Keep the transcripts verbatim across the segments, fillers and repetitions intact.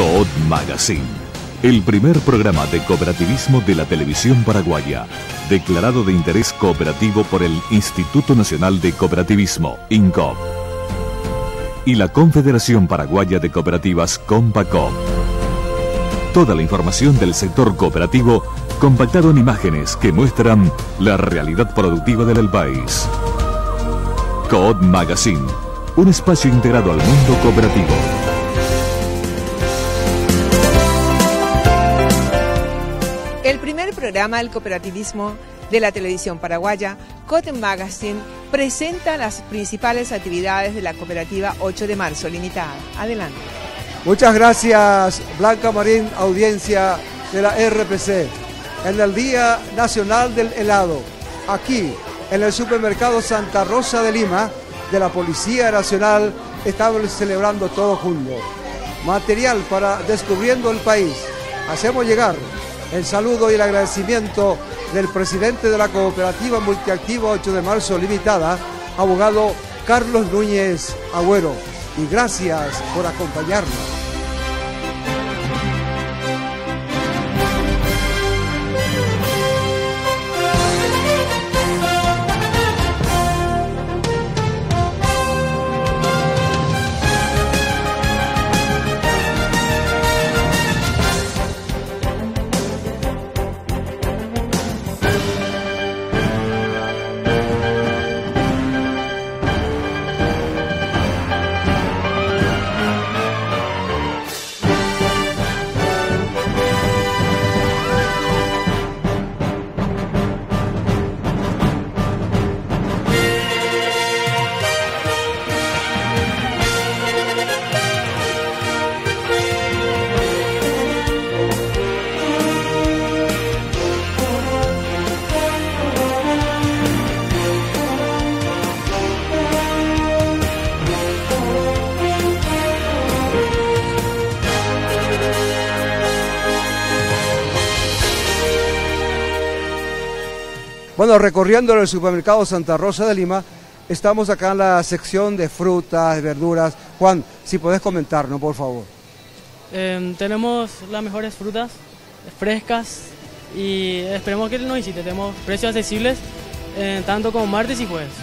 Coop Magazine, el primer programa de cooperativismo de la televisión paraguaya, declarado de interés cooperativo por el Instituto Nacional de Cooperativismo, INCOP, y la Confederación Paraguaya de Cooperativas, COMPACOP. Toda la información del sector cooperativo compactado en imágenes que muestran la realidad productiva del país. Coop Magazine, un espacio integrado al mundo cooperativo. El primer programa del cooperativismo de la televisión paraguaya, Coop Magazine, presenta las principales actividades de la cooperativa ocho de marzo Limitada. Adelante. Muchas gracias, Blanca Marín, audiencia de la R P C. En el Día Nacional del Helado, aquí en el supermercado Santa Rosa de Lima, de la Policía Nacional, estamos celebrando todo juntos. Material para Descubriendo el País. Hacemos llegar el saludo y el agradecimiento del presidente de la Cooperativa Multiactiva ocho de marzo Limitada, abogado Carlos Núñez Agüero. Y gracias por acompañarnos. Bueno, recorriendo el supermercado Santa Rosa de Lima, estamos acá en la sección de frutas, verduras. Juan, si podés comentarnos, por favor. Eh, tenemos las mejores frutas, frescas, y esperemos que nos visite. Tenemos precios accesibles, eh, tanto como martes y jueves.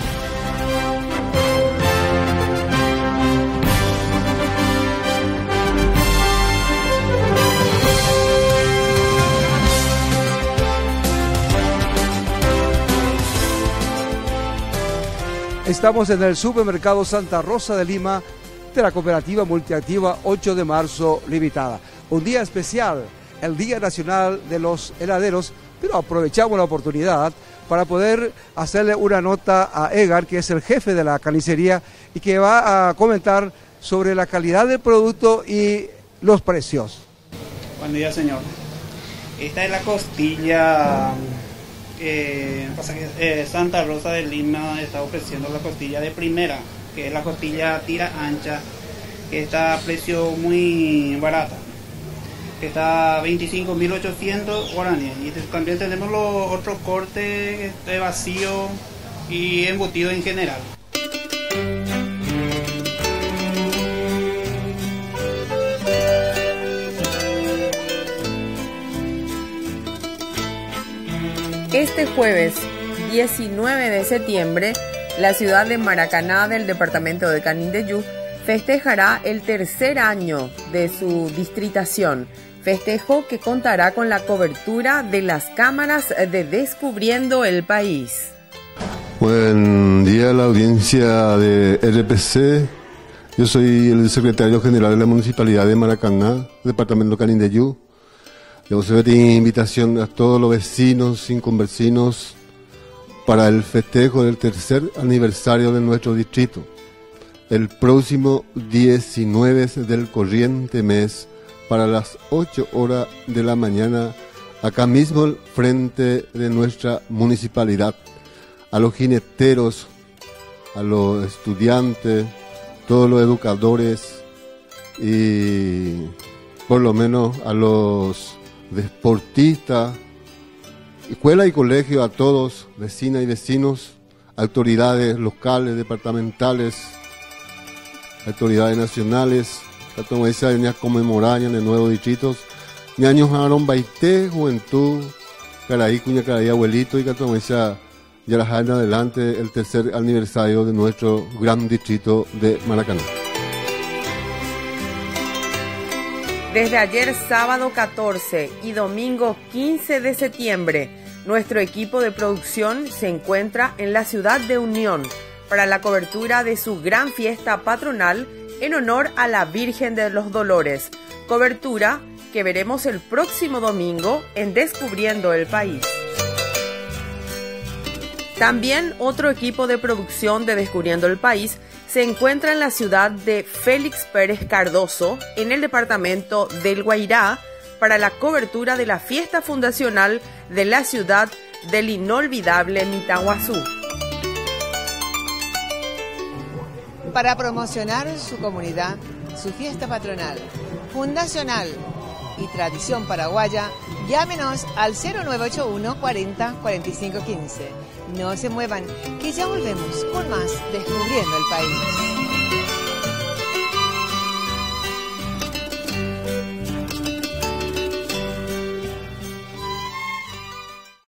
Estamos en el supermercado Santa Rosa de Lima de la Cooperativa Multiactiva ocho de marzo Limitada. Un día especial, el Día Nacional de los Heladeros, pero aprovechamos la oportunidad para poder hacerle una nota a Edgar, que es el jefe de la carnicería y que va a comentar sobre la calidad del producto y los precios. Buen día, señor. Esta es la costilla... Eh, pasa que eh, Santa Rosa de Lima está ofreciendo la costilla de primera, que es la costilla tira ancha, que está a precio muy barata, que está a veinticinco mil ochocientos guaraníes. Y también tenemos los otros cortes de vacío y embutido en general. Este jueves diecinueve de septiembre, la ciudad de Maracaná del departamento de Canindeyú festejará el tercer año de su distritación, festejo que contará con la cobertura de las cámaras de Descubriendo el País. Buen día a la audiencia de R P C. Yo soy el secretario general de la Municipalidad de Maracaná, departamento de Canindeyú. Debo hacer invitación a todos los vecinos, inconvecinos, para el festejo del tercer aniversario de nuestro distrito. El próximo diecinueve del corriente mes, para las ocho horas de la mañana, acá mismo al frente de nuestra municipalidad. A los jineteros, a los estudiantes, todos los educadores y por lo menos a los deportistas, escuela y colegio, a todos, vecinas y vecinos, autoridades locales, departamentales, autoridades nacionales, Como esa venía a conmemorar en el nuevo distritos. Ni años Aaron Baité, juventud, Caraí, Cuña Caraí, abuelito, y como esa ya la en adelante el tercer aniversario de nuestro gran distrito de Maracaná. Desde ayer sábado catorce y domingo quince de septiembre, nuestro equipo de producción se encuentra en la ciudad de Unión para la cobertura de su gran fiesta patronal en honor a la Virgen de los Dolores, cobertura que veremos el próximo domingo en Descubriendo el País. También otro equipo de producción de Descubriendo el País se encuentra en la ciudad de Félix Pérez Cardoso, en el departamento del Guairá, para la cobertura de la fiesta fundacional de la ciudad del inolvidable Mitaguazú. Para promocionar su comunidad, su fiesta patronal, fundacional y tradición paraguaya, llámenos al cero nueve ocho uno cuarenta cuarenta y cinco quince. No se muevan, que ya volvemos con más Descubriendo el País.